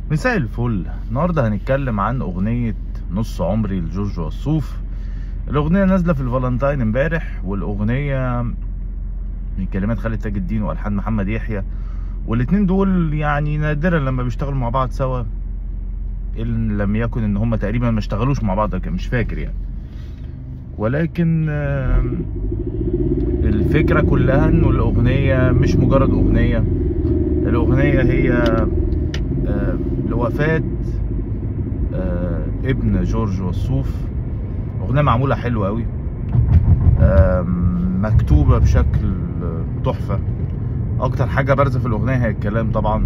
مساء الفل. النهارده هنتكلم عن اغنية نص عمري لجورج وسوف. الاغنية نازلة في الفالنتاين امبارح، والاغنية من كلمات خالد تاج الدين والحان محمد يحيى، والاتنين دول يعني نادرا لما بيشتغلوا مع بعض سوا، ان لم يكن ان هم تقريبا ما اشتغلوش مع بعض، مش فاكر يعني. ولكن الفكرة كلها انه الاغنية مش مجرد اغنية، الاغنية هي لوفاة ابن جورج وسوف. اغنية معمولة حلوة قوي، مكتوبة بشكل تحفة. اكتر حاجة بارزة في الاغنية هي الكلام طبعا.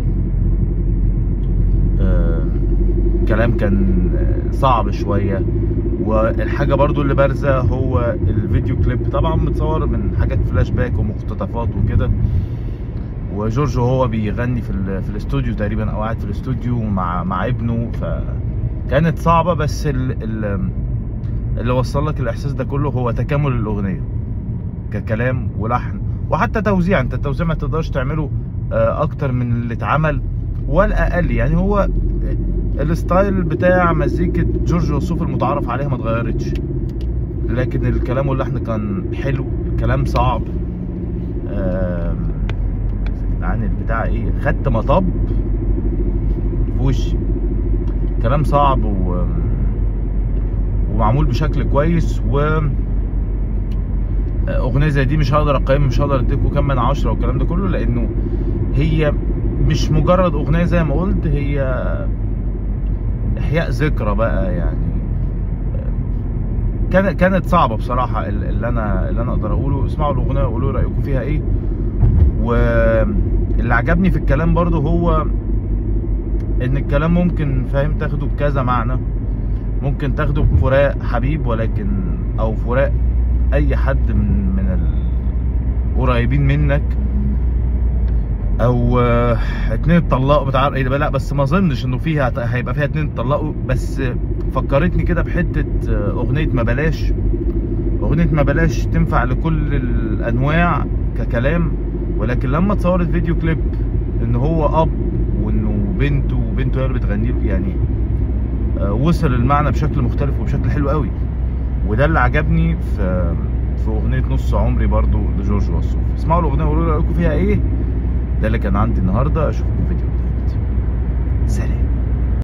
الكلام كان صعب شوية، والحاجة برضو اللي بارزة هو الفيديو كليب، طبعا متصور من حاجات فلاش باك ومقتطفات وكده، وجورج وهو بيغني في الاستوديو تقريبا، او قاعد في الاستوديو مع ابنه. فكانت صعبة، بس اللي وصل لك الاحساس ده كله هو تكامل الاغنية ككلام ولحن وحتى توزيع. انت التوزيع ما تقدرش تعمله اكتر من اللي اتعمل ولا اقل، يعني هو الستايل بتاع مزيكة جورج وسوف المتعارف عليها ما اتغيرتش، لكن الكلام واللحن كان حلو. الكلام صعب، عن البتاع ايه، خدت مطب في وشي. كلام صعب ومعمول بشكل كويس. اغنيه زي دي مش هقدر اقيم، مش هقدر اديكوا كام من 10 والكلام ده كله، لانه هي مش مجرد اغنيه زي ما قلت، هي احياء ذكرى بقى يعني. كانت صعبه بصراحه. اللي انا اقدر اقوله، اسمعوا الاغنيه وقولوا رايكم فيها ايه. واللي عجبني في الكلام برضو هو ان الكلام ممكن فاهم تاخده بكذا معنى. ممكن تاخده بفراق حبيب، ولكن او فراق اي حد من القريبين منك، او اتنين اتطلقوا بتاع ايه ده. لا بس ما اظنش انه فيها هيبقى فيها اتنين اتطلقوا، بس فكرتني كده بحته اغنيه ما بلاش. اغنيه ما بلاش تنفع لكل الانواع ككلام، ولكن لما اتصورت فيديو كليب ان هو اب وانه وبنته هي اللي بتغني له، يعني وصل المعنى بشكل مختلف وبشكل حلو قوي. وده اللي عجبني في اغنيه نص عمري برضو لجورج وسوف. اسمعوا الاغنيه وقولوا رايكم فيها ايه. ده اللي كان عندي النهارده، اشوفكم في فيديو